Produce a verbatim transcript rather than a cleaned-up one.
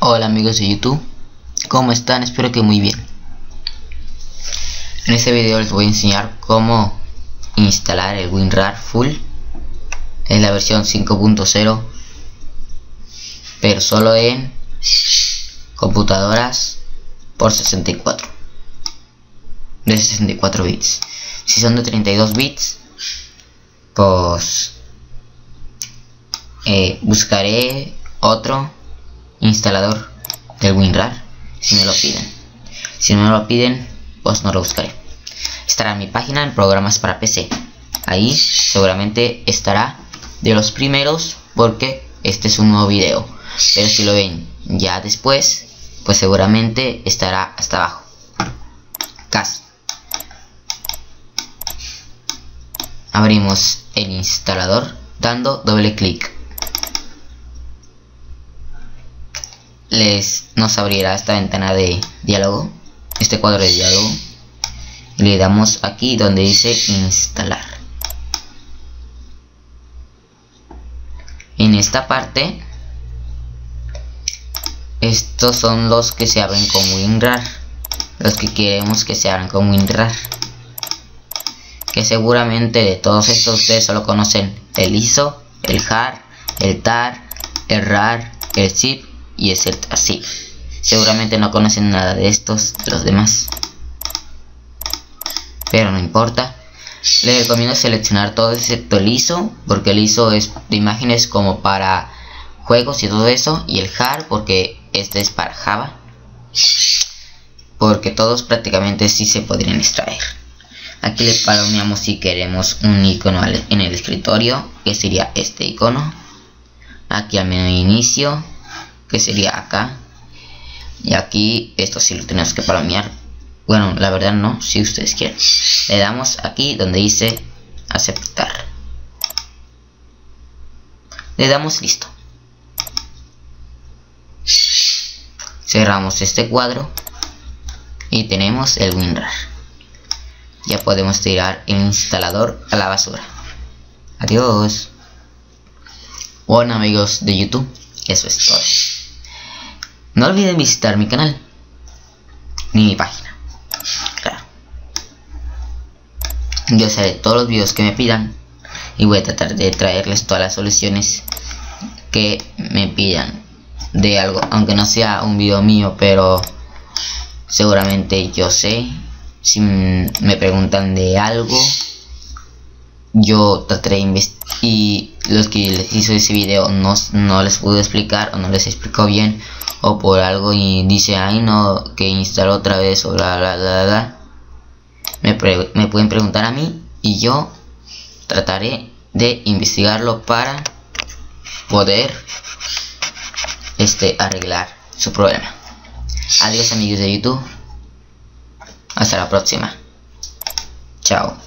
Hola amigos de YouTube, ¿cómo están? Espero que muy bien. En este video les voy a enseñar cómo instalar el WinRAR Full en la versión cinco punto cero, pero solo en computadoras por sesenta y cuatro de sesenta y cuatro bits. Si son de treinta y dos bits, pues eh, buscaré otro instalador del WinRAR si me lo piden. Si no me lo piden, pues no lo buscaré. Estará en mi página en programas para P C. Ahí seguramente estará de los primeros, porque este es un nuevo video. Pero si lo ven ya después, pues seguramente estará hasta abajo, casi. Abrimos el instalador dando doble clic. Les nos abrirá esta ventana de diálogo, este cuadro de diálogo, y le damos aquí donde dice instalar. En esta parte, estos son los que se abren con WinRAR, los que queremos que se abran con WinRAR, que seguramente de todos estos ustedes solo conocen el I S O, el H A R, el T A R, el RAR, el zip y es el así. Seguramente no conocen nada de estos, de los demás, pero no importa. Les recomiendo seleccionar todo excepto el I S O, porque el I S O es de imágenes como para juegos y todo eso, y el H A R porque este es para Java, porque todos prácticamente sí se podrían extraer. Aquí le palomeamos si queremos un icono en el escritorio, que sería este icono. Aquí al menú de inicio, que sería acá, y aquí esto sí lo tenemos que palomear. Bueno, la verdad no, si ustedes quieren. Le damos aquí donde dice aceptar, le damos listo. Cerramos este cuadro y tenemos el WinRAR. Ya podemos tirar el instalador a la basura. Adiós. Bueno amigos de YouTube, eso es todo. No olviden visitar mi canal ni mi página. Claro. Yo haré todos los videos que me pidan y voy a tratar de traerles todas las soluciones que me pidan de algo, aunque no sea un video mío, pero seguramente yo sé. Si me preguntan de algo, yo trataré de investigar, y los que les hizo ese video no, no les pude explicar o no les explicó bien, o por algo y dice ay no, que instaló otra vez o bla bla bla bla, me, pre me pueden preguntar a mí y yo trataré de investigarlo para poder este arreglar su problema. Adiós amigos de YouTube, hasta la próxima, chao.